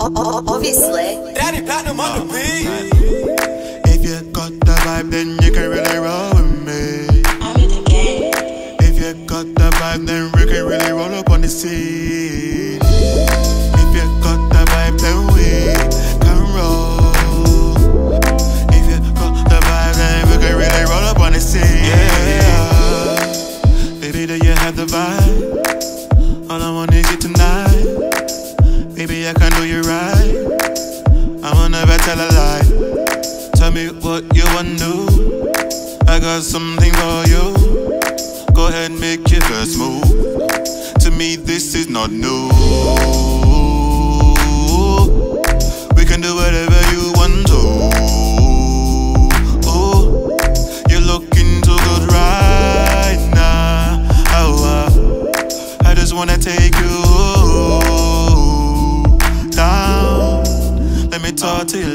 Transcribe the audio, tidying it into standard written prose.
Obviously. Daddy Platinum on the beat. If you got the vibe, then you can really roll with me. I'm in the game. If you got the vibe, then we can really roll up on the scene. If you got the vibe, then we can roll. If you got the vibe, then we can really roll up on the scene. Yeah. Baby, do you have the vibe? All I want is you tonight. Baby, I can do you right. I will never tell a lie. Tell me what you want to do. I got something for you. Go ahead, make your first move. To me, this is not new. We can do whatever you want to. You're looking too good right now. I just wanna take you down. Let me talk to you